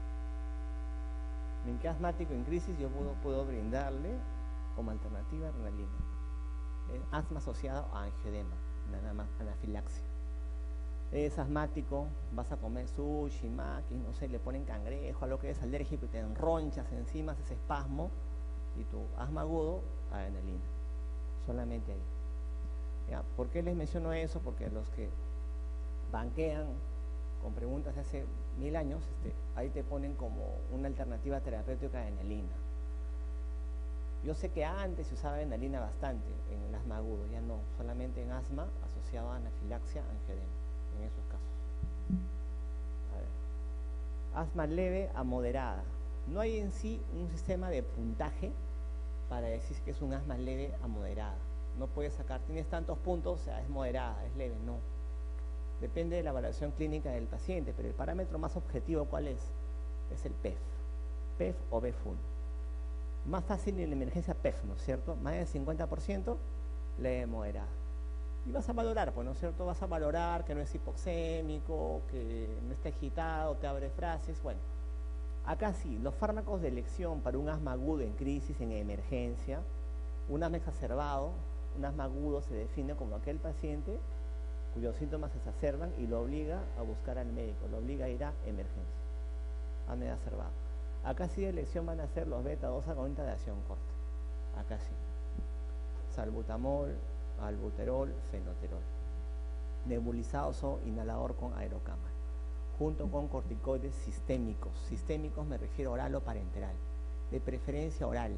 ¿En qué asmático en crisis yo puedo, puedo brindarle como alternativa adrenalina? Eh, asma asociado a angioedema, nada más anafilaxia. Es asmático, vas a comer sushi, maki, no sé, le ponen cangrejo, algo que es alérgico y te enronchas encima, ese espasmo, y tu asma agudo, adrenalina. Solamente ahí. Ya, ¿por qué les menciono eso? Porque los que banquean con preguntas de hace mil años, este, ahí te ponen como una alternativa terapéutica de adrenalina. Yo sé que antes se usaba adrenalina bastante en el asma agudo, ya no, solamente en asma asociado a anafilaxia, angedema, en esos casos. A ver. Asma leve a moderada. No hay en sí un sistema de puntaje para decir que es un asma leve a moderada. No puedes sacar, tienes tantos puntos, o sea, es moderada, es leve, no. Depende de la evaluación clínica del paciente, pero el parámetro más objetivo, ¿cuál es? Es el P E F. P E F o B F uno. Más fácil en la emergencia P E F, ¿no es cierto? Más del cincuenta por ciento leve moderada. Y vas a valorar, pues, ¿no es cierto? Vas a valorar que no es hipoxémico, que no está agitado, te abre frases, bueno. Acá sí, los fármacos de elección para un asma agudo en crisis, en emergencia, un asma exacerbado, un asma agudo se define como aquel paciente cuyos síntomas se exacerban y lo obliga a buscar al médico, lo obliga a ir a emergencia, asma exacerbado. Acá sí de elección van a ser los beta dos agonistas de acción corta, acá sí. Salbutamol, albuterol, fenoterol, nebulizados o inhalador con aerocámara, junto con corticoides sistémicos. Sistémicos me refiero oral o parenteral, de preferencia oral.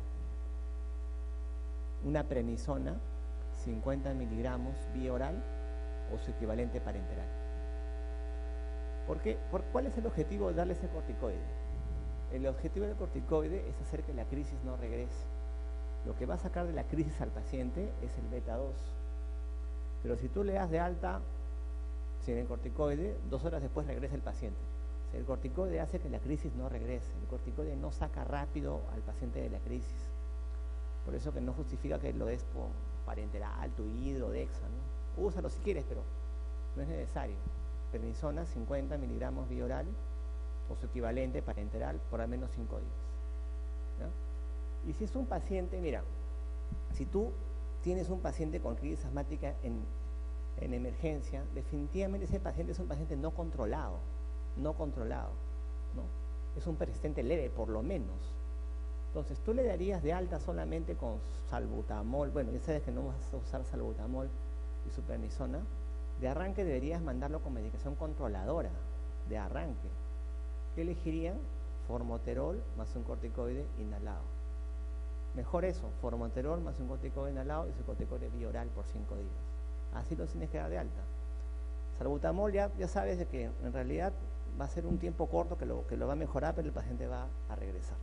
Una prednisona, cincuenta miligramos vía oral o su equivalente parenteral. ¿Por qué? ¿Por ¿Cuál es el objetivo de darle ese corticoide? El objetivo del corticoide es hacer que la crisis no regrese. Lo que va a sacar de la crisis al paciente es el beta dos. Pero si tú le das de alta sin el corticoide, dos horas después regresa el paciente. O sea, el corticoide hace que la crisis no regrese. El corticoide no saca rápido al paciente de la crisis. Por eso que no justifica que lo des por parenteral, tuidro, dexa, ¿no? Úsalo si quieres, pero no es necesario. Prednisona, cincuenta miligramos vía oral o su equivalente parenteral por al menos cinco días. ¿Ya? Y si es un paciente, mira, si tú tienes un paciente con crisis asmática en, en emergencia, definitivamente ese paciente es un paciente no controlado, no controlado, ¿no? Es un persistente leve, por lo menos. Entonces, tú le darías de alta solamente con salbutamol, bueno, ya sabes que no vas a usar salbutamol y su prednisona, de arranque deberías mandarlo con medicación controladora, de arranque. ¿Qué elegirían? Formoterol más un corticoide inhalado. Mejor eso, formoterol más un corticoide inhalado y su corticoide bioral por cinco días. Así lo tienes que dar de alta. Salbutamol ya, ya sabes de que en realidad va a ser un tiempo corto que lo, que lo va a mejorar, pero el paciente va a regresar.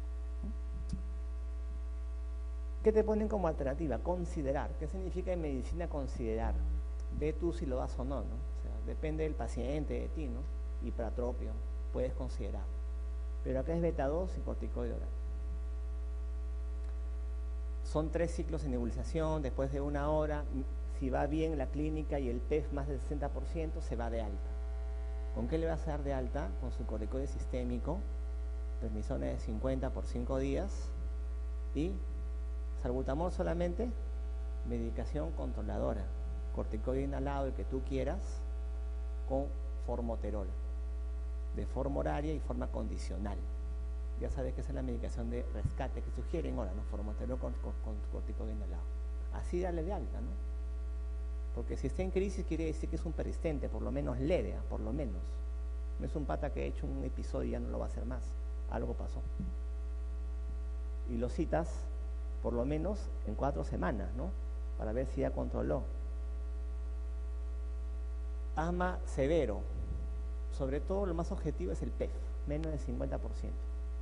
¿Qué te ponen como alternativa? Considerar. ¿Qué significa en medicina considerar? Ve tú si lo das o no, ¿no? O sea, depende del paciente, de ti, ¿no? Hipratropio, puedes considerar. Pero acá es beta dos y corticoide oral. Son tres ciclos de nebulización, después de una hora, si va bien la clínica y el P E F más del sesenta por ciento, se va de alta. ¿Con qué le vas a dar de alta? Con su corticoide sistémico, prednisona de cincuenta por cinco días y salbutamol solamente, medicación controladora, corticoide inhalado, el que tú quieras, con formoterol, de forma horaria y forma condicional. Ya sabes que esa es la medicación de rescate que sugieren ahora, ¿no? Formoterol con, con, con corticoide inhalado. Así dale de alta, ¿no? Porque si está en crisis quiere decir que es un persistente, por lo menos leve, por lo menos. No es un pata que ha hecho un episodio y ya no lo va a hacer más. Algo pasó. Y lo citas por lo menos en cuatro semanas, ¿no? Para ver si ya controló. Asma severo. Sobre todo lo más objetivo es el P E F, menos del cincuenta por ciento.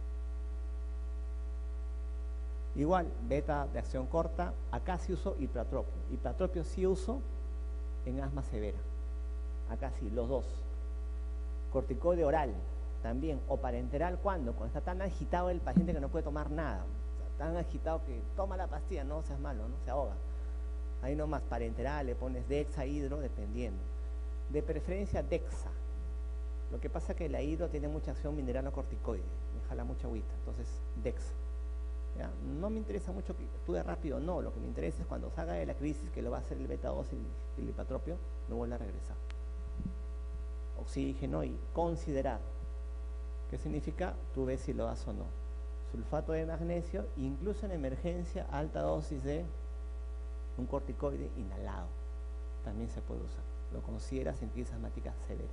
Igual, beta de acción corta, acá sí uso hipratropio. Hipratropio sí uso en asma severa. Acá sí, los dos. Corticoide oral también, o parenteral, ¿cuándo? Cuando está tan agitado el paciente que no puede tomar nada. O sea, tan agitado que toma la pastilla, no seas malo, no se ahoga. Ahí nomás parenteral, le pones dexa, hidro, dependiendo. De preferencia dexa. Lo que pasa es que la hidro tiene mucha acción mineral o corticoide, me jala mucha agüita, entonces dexa. ¿Ya? No me interesa mucho que actúe rápido, no, lo que me interesa es cuando salga de la crisis, que lo va a hacer el beta dos y el hipatropio, no vuelve a regresar. Oxígeno y considerar. ¿Qué significa? Tú ves si lo das o no. Sulfato de magnesio, incluso en emergencia, alta dosis de un corticoide inhalado, también se puede usar. Lo consideras en crisis asmáticas severas.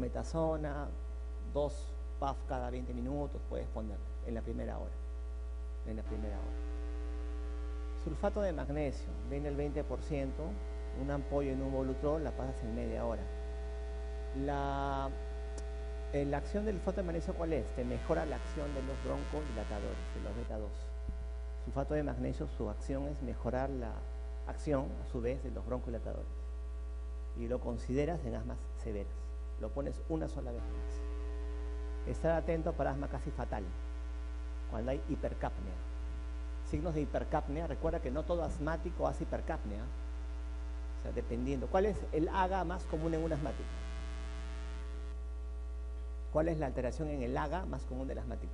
Meclometasona, dos P A F cada veinte minutos, puedes poner en la primera hora. en la primera hora. Sulfato de magnesio, viene el veinte por ciento, una ampolla en un Volutrol la pasas en media hora. La, eh, la acción del sulfato de magnesio, ¿cuál es? Te mejora la acción de los broncodilatadores, de los beta dos. Sulfato de magnesio, su acción es mejorar la acción, a su vez, de los broncodilatadores. Y lo consideras en asmas severas. Lo pones una sola vez más. Estar atento para asma casi fatal, cuando hay hipercapnia. Signos de hipercapnia, recuerda que no todo asmático hace hipercapnia. O sea, dependiendo. ¿Cuál es el A G A más común en un asmático? ¿Cuál es la alteración en el A G A más común del asmático?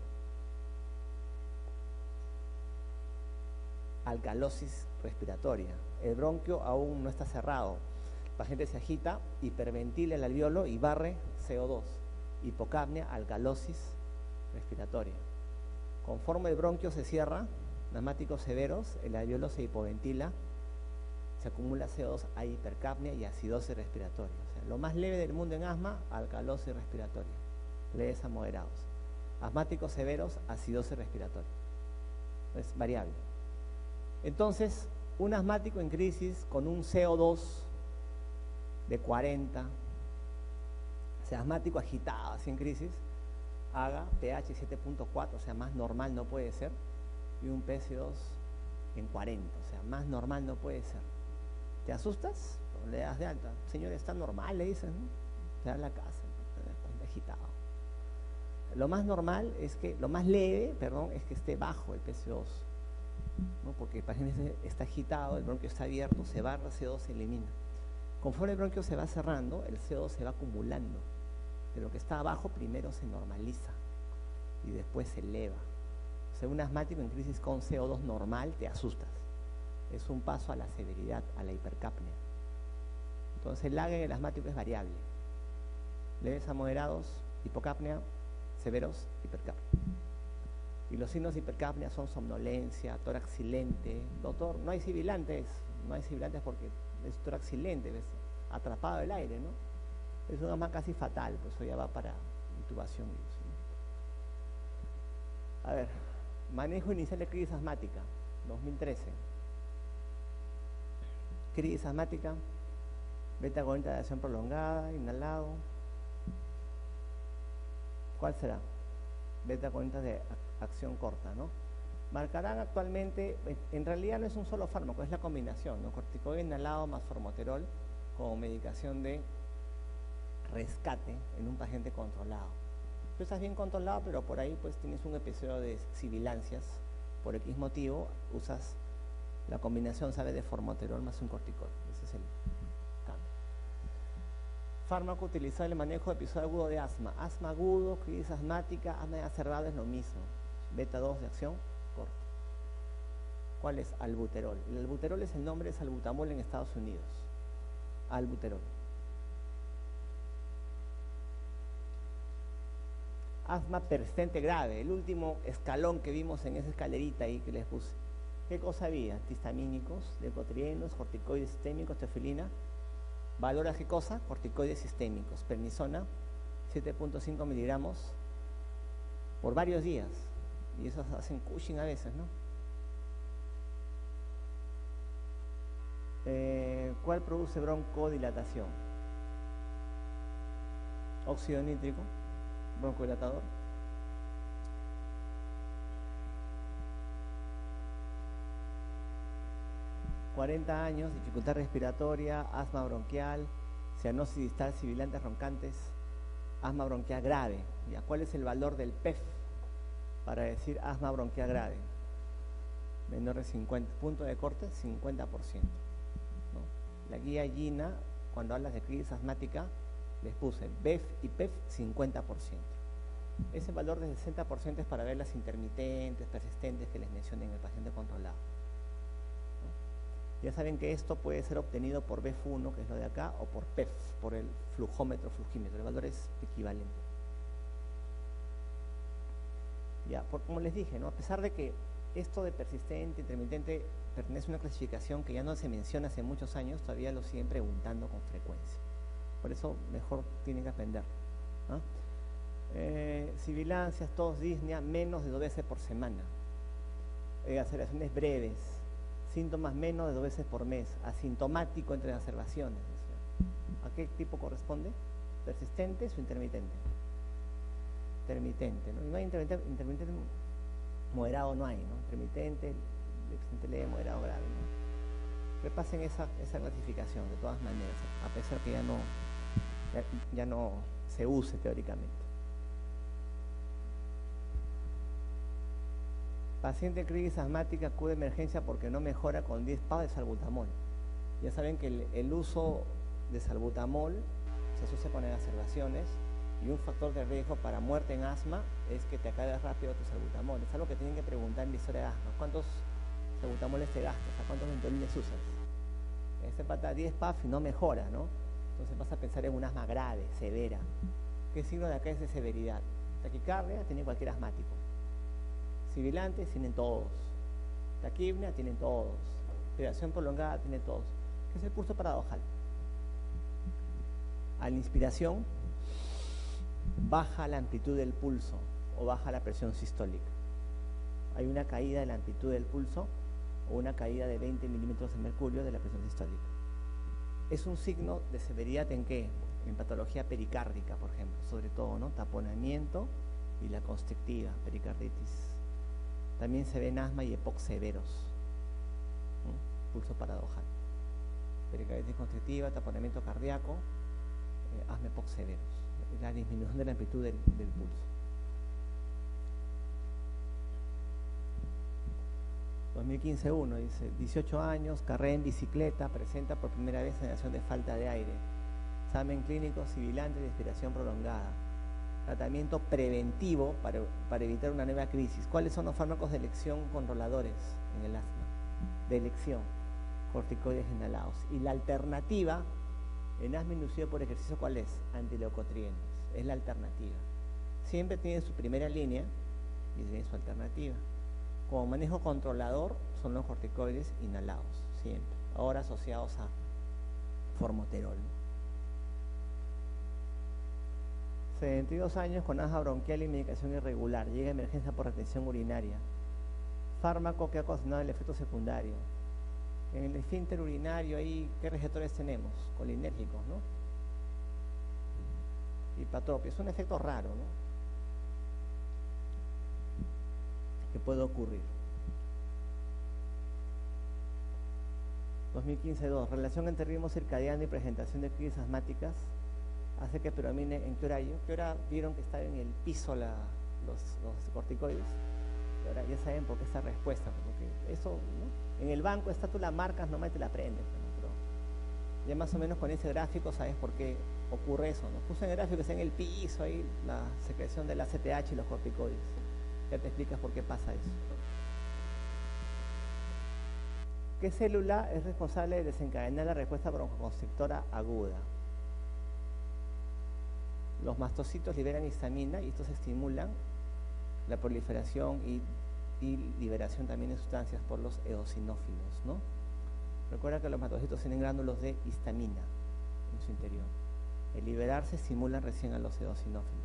Alcalosis respiratoria. El bronquio aún no está cerrado. El paciente se agita, hiperventila el alveolo y barre C O dos. Hipocapnia, alcalosis respiratoria. Conforme el bronquio se cierra, en asmáticos severos, el alveolo se hipoventila, se acumula C O dos, hay hipercapnia y acidosis respiratoria. O sea, lo más leve del mundo en asma, alcalosis respiratoria. Leves a moderados. Asmáticos severos, acidosis respiratoria. Es variable. Entonces, un asmático en crisis con un C O dos de cuarenta, o sea, asmático agitado, así en crisis, haga pH siete punto cuatro, o sea, más normal no puede ser, y un P C dos en cuarenta, o sea, más normal no puede ser. ¿Te asustas? Le das de alta. Señor, está normal, le dices, ¿no? Te das la casa, está agitado. Lo más normal es que, lo más leve, perdón, es que esté bajo el P C dos, ¿no? Porque el paciente está agitado, el bronquio está abierto, se barra, C O dos se elimina. Conforme el bronquio se va cerrando, el C O dos se va acumulando. De lo que está abajo primero se normaliza y después se eleva. O sea, un asmático en crisis con C O dos normal te asustas. Es un paso a la severidad, a la hipercapnia. Entonces el A G A en el asmático es variable. Leves a moderados, hipocapnia, severos, hipercapnia. Y los signos de hipercapnia son somnolencia, tórax silente. Doctor, no hay sibilantes, no hay sibilantes porque es tórax silente, ves, atrapado el aire, ¿no? Es una asma casi fatal, pues eso ya va para intubación. ¿No? A ver, manejo inicial de crisis asmática, dos mil trece. Crisis asmática, beta-agonista de acción prolongada, inhalado. ¿Cuál será? Beta-agonista de acción corta, ¿no? Marcarán actualmente, en realidad no es un solo fármaco, es la combinación, ¿no? Corticoide inhalado más formoterol como medicación de rescate en un paciente controlado. Tú estás bien controlado, pero por ahí pues tienes un episodio de sibilancias por X motivo, usas la combinación, ¿sabes? De formoterol más un corticoide. Ese es el cambio. Fármaco utilizado en el manejo de episodio agudo de asma. Asma agudo, crisis asmática, asma exacerbada es lo mismo. Beta dos de acción corta. ¿Cuál es? Albuterol. El albuterol es el nombre de salbutamol en Estados Unidos. Albuterol. Asma persistente grave, el último escalón que vimos en esa escalerita ahí que les puse. ¿Qué cosa había? Antihistamínicos, leucotrienos, corticoides sistémicos, teofilina. ¿Valoras qué cosa? Corticoides sistémicos. Prednisona, siete punto cinco miligramos por varios días. Y esos hacen Cushing a veces, ¿no? Eh, ¿Cuál produce broncodilatación? Óxido nítrico, broncodilatador. cuarenta años, dificultad respiratoria, asma bronquial, cianosis distal, sibilantes roncantes, asma bronquial grave. ¿Ya? ¿Cuál es el valor del P E F para decir asma bronquial grave? Menor de cincuenta, punto de corte cincuenta por ciento, ¿no? La guía Gina, cuando hablas de crisis asmática, les puse B E F y P E F cincuenta por ciento. Ese valor de sesenta por ciento es para ver las intermitentes, persistentes que les mencioné en el paciente controlado. Ya saben que esto puede ser obtenido por B E F uno, que es lo de acá, o por P E F, por el flujómetro, flugímetro. El valor es equivalente. Ya, por, como les dije, ¿no? A pesar de que esto de persistente, intermitente, pertenece a una clasificación que ya no se menciona hace muchos años, todavía lo siguen preguntando con frecuencia. Por eso mejor tienen que aprender, ¿no? Eh, sibilancias, tos, disnea, menos de dos veces por semana. exacerbaciones breves, síntomas menos de dos veces por mes, asintomático entre exacerbaciones. ¿A qué tipo corresponde? ¿Persistentes o intermitente? Intermitente, ¿no? Y no hay intermitente, intermitente moderado, no hay, ¿no? Intermitente, persistente leve, moderado, grave, ¿no? Repasen esa, esa clasificación de todas maneras, a pesar que ya no, ya, ya no se use teóricamente. Paciente en crisis asmática acude a emergencia porque no mejora con diez P A de salbutamol. Ya saben que el, el uso de salbutamol se asocia con exacerbaciones y un factor de riesgo para muerte en asma es que te acabes rápido tu salbutamol. Es algo que tienen que preguntar en la historia de asma. ¿Cuántos salbutamoles te gastas? ¿A cuántos ventolines usas? Este pata diez P A F y no mejora, ¿no? Entonces vas a pensar en un asma grave, severa. ¿Qué signo de acá es de severidad? Taquicardia tiene cualquier asmático. Sibilantes tienen todos. Taquipnea tienen todos. Respiración prolongada tiene todos. ¿Qué es el pulso paradojal? A la inspiración baja la amplitud del pulso o baja la presión sistólica. Hay una caída de la amplitud del pulso o una caída de veinte milímetros de mercurio de la presión sistólica. Es un signo de severidad en qué? En patología pericárdica, por ejemplo, sobre todo, ¿no? Taponamiento y la constrictiva, pericarditis. También se ven asma y E P O C severos, ¿no? Pulso paradojal. Pericarditis constrictiva, taponamiento cardíaco, eh, asma E P O C severos. La disminución de la amplitud del, del pulso. dos mil quince uno dice, dieciocho años, carrera en bicicleta, presenta por primera vez sensación de falta de aire. Examen clínico, sibilante de expiración prolongada. Tratamiento preventivo para, para evitar una nueva crisis. ¿Cuáles son los fármacos de elección controladores en el asma? De elección, corticoides inhalados. Y la alternativa en asma inducido por ejercicio, ¿cuál es? Antileucotrienes. Es la alternativa. Siempre tiene su primera línea y tiene su alternativa. Como manejo controlador son los corticoides inhalados, siempre. Ahora asociados a formoterol. setenta y dos años con asma bronquial y medicación irregular. Llega a emergencia por retención urinaria. Fármaco que ha ocasionado el efecto secundario. En el esfínter urinario, ahí, ¿qué receptores tenemos? Colinérgicos, ¿no? Hipatropia. Es un efecto raro, ¿no? Que puede ocurrir. dos mil quince dos. Relación entre ritmo circadiano y presentación de crisis asmáticas hace que predomine en qué horario. ¿Qué hora vieron que está en el piso la, los, los corticoides? Y ahora ya saben por qué esta respuesta, porque eso, ¿no? En el banco está, tú la marcas nomás y te la aprendes, ¿no? Pero ya más o menos con ese gráfico sabes por qué ocurre eso, ¿no? Puse en el gráfico que está en el piso ahí la secreción del A C T H y los corticoides. Ya te explicas por qué pasa eso. ¿Qué célula es responsable de desencadenar la respuesta broncoconstrictora aguda? Los mastocitos liberan histamina y estos estimulan la proliferación y, y liberación también de sustancias por los eosinófilos, ¿no? Recuerda que los mastocitos tienen glándulos de histamina en su interior. El liberarse estimula recién a los eosinófilos.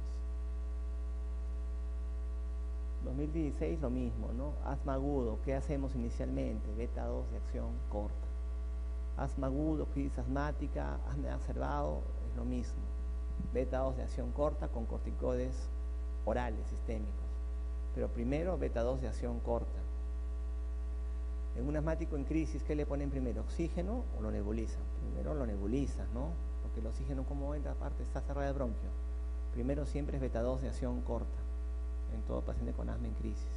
dos mil dieciséis lo mismo, ¿no? Asma agudo, ¿qué hacemos inicialmente? Beta dos de acción corta. Asma agudo, crisis asmática, asma exacerbado, es lo mismo. Beta dos de acción corta con corticoides orales, sistémicos. Pero primero beta dos de acción corta. En un asmático en crisis, ¿qué le ponen primero? ¿Oxígeno o lo nebulizan? Primero lo nebulizan, ¿no? Porque el oxígeno, ¿cómo entra? Aparte está cerrada el bronquio. Primero siempre es beta dos de acción corta en todo paciente con asma en crisis.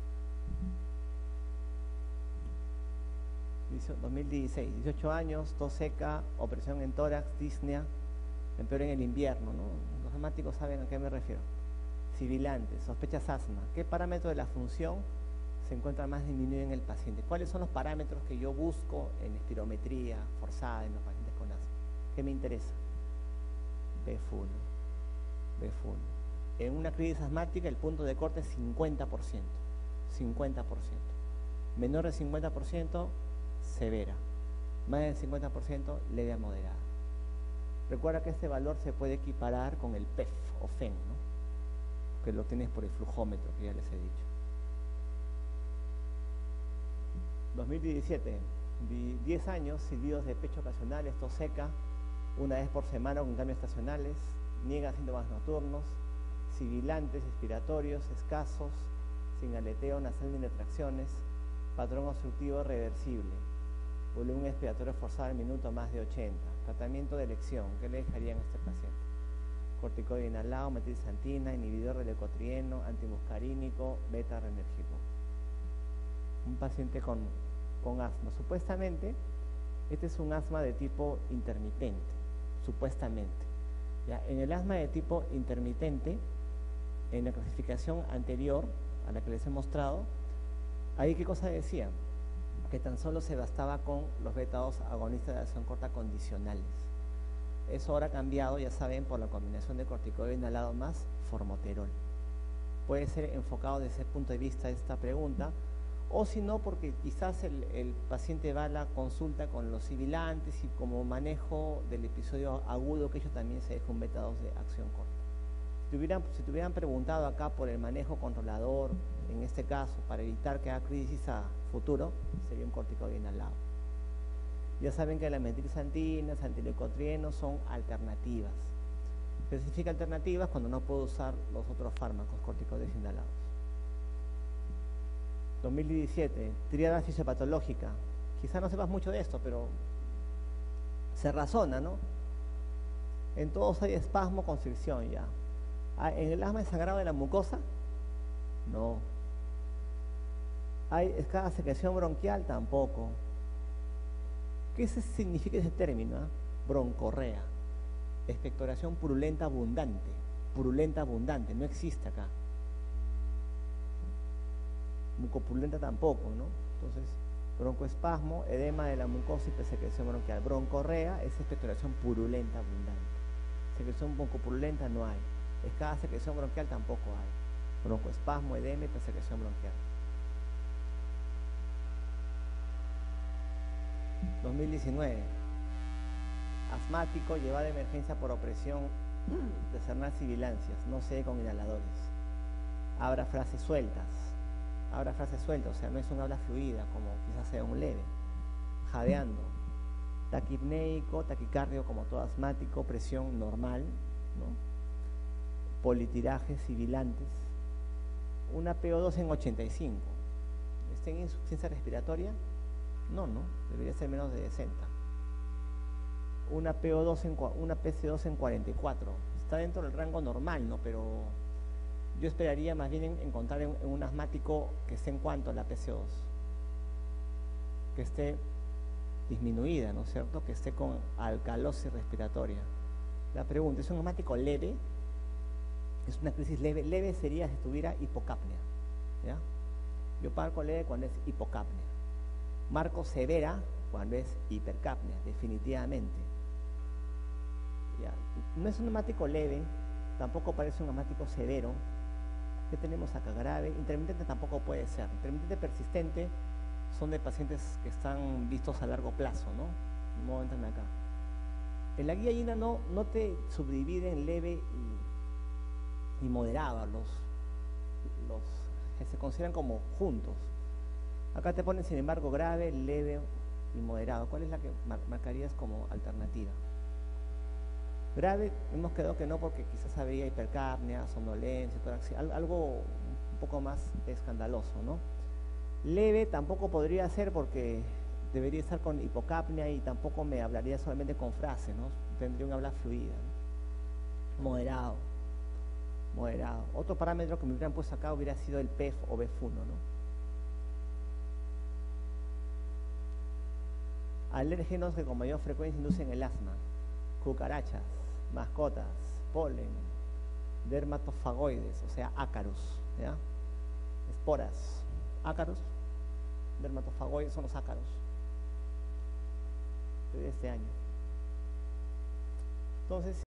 dos mil dieciséis, dieciocho años, tos seca, opresión en tórax, disnea, empeora en el invierno, ¿no? Los asmáticos saben a qué me refiero. Sibilantes, sospechas asma. ¿Qué parámetro de la función se encuentra más disminuido en el paciente? ¿Cuáles son los parámetros que yo busco en espirometría forzada en los pacientes con asma? ¿Qué me interesa? B F uno. B F uno. En una crisis asmática el punto de corte es cincuenta por ciento. cincuenta por ciento. Menor de cincuenta por ciento, severa. Más del cincuenta por ciento, leve a moderada. Recuerda que este valor se puede equiparar con el P E F o F E N, ¿no? Que lo tienes por el flujómetro, que ya les he dicho. dos mil diecisiete, diez años, silbidos de pecho ocasionales, tos seca, una vez por semana con cambios estacionales, niega síntomas nocturnos, sibilantes, expiratorios, escasos, sin aleteo nasal ni retracciones, patrón obstructivo reversible, volumen expiratorio forzado al minuto más de ochenta, tratamiento de elección, ¿qué le dejarían a este paciente? Corticoide inhalado, metilxantina, inhibidor del leucotrieno, antimuscarínico, beta-adrenérgico. Un paciente con, con asma. Supuestamente, este es un asma de tipo intermitente, supuestamente. ¿Ya? En el asma de tipo intermitente, en la clasificación anterior a la que les he mostrado, ahí qué cosa decía, que tan solo se bastaba con los beta dos agonistas de acción corta condicionales. Eso ahora ha cambiado, ya saben, por la combinación de corticoide inhalado más formoterol. Puede ser enfocado desde ese punto de vista esta pregunta, o si no, porque quizás el, el paciente va a la consulta con los sibilantes y como manejo del episodio agudo que ellos también se deja un beta dos de acción corta. Si te hubieran, si te hubieran preguntado acá por el manejo controlador, en este caso, para evitar que haga crisis a futuro, sería un corticoide inhalado. Ya saben que las metilxantinas, antileucotrienos son alternativas. Especifica alternativas cuando no puedo usar los otros fármacos corticoides inhalados. dos mil diecisiete, tríada fisiopatológica. Quizá no sepas mucho de esto, pero se razona, ¿no? En todos hay espasmo, constricción ya. ¿En el asma de sangrado de la mucosa? No. ¿Hay escasa secreción bronquial? Tampoco. ¿Qué significa ese término? ¿eh? Broncorrea. Expectoración purulenta abundante. Purulenta abundante, no existe acá. Mucopurulenta tampoco, ¿no? Entonces, broncoespasmo, edema de la mucosa y secreción bronquial. Broncorrea es expectoración purulenta abundante. Secreción mucopurulenta no hay. Escasa secreción bronquial tampoco hay. Broncoespasmo, edema y secreción bronquial. dos mil diecinueve. Asmático, llevado de emergencia por opresión de cernal sibilancias, no se con inhaladores. Abra frases sueltas. Abra frases sueltas, o sea, no es un habla fluida, como quizás sea un leve. Jadeando. Taquipneico, taquicardio como todo asmático, presión normal, ¿no? Politirajes sibilantes. Una P O dos en ochenta y cinco. ¿Está en insuficiencia respiratoria? No, no, debería ser menos de sesenta. Una P O dos en, una P C dos en cuarenta y cuatro. Está dentro del rango normal, ¿no? Pero yo esperaría más bien en, encontrar en, en un asmático que esté en cuanto a la P C dos. Que esté disminuida, ¿no es cierto? Que esté con alcalosis respiratoria. La pregunta, ¿es un asmático leve? ¿Es una crisis leve? Leve sería si estuviera hipocapnia, ¿ya? Yo marco leve cuando es hipocapnia. Marco severa cuando es hipercapnia, definitivamente. ¿Ya? No es un asmático leve, tampoco parece un asmático severo. ¿Qué tenemos acá? Grave. Intermitente tampoco puede ser. Intermitente persistente son de pacientes que están vistos a largo plazo, ¿no? No entran acá. En la guía INA no, no te subdivide en leve y, y moderado, los, los que se consideran como juntos. Acá te ponen, sin embargo, grave, leve y moderado. ¿Cuál es la que mar marcarías como alternativa? Grave, hemos quedado que no, porque quizás había hipercapnia, somnolencia, toraxia, algo un poco más escandaloso, ¿no? Leve tampoco podría ser, porque debería estar con hipocapnia y tampoco me hablaría solamente con frases, ¿no? Tendría un habla fluida, ¿no? Moderado, moderado. Otro parámetro que me hubieran puesto acá hubiera sido el P E F o B F uno, ¿no? Alérgenos que con mayor frecuencia inducen el asma: cucarachas, mascotas, polen, dermatofagoides, o sea, ácaros, ¿ya? Esporas, ácaros, dermatofagoides son los ácaros de este año. Entonces,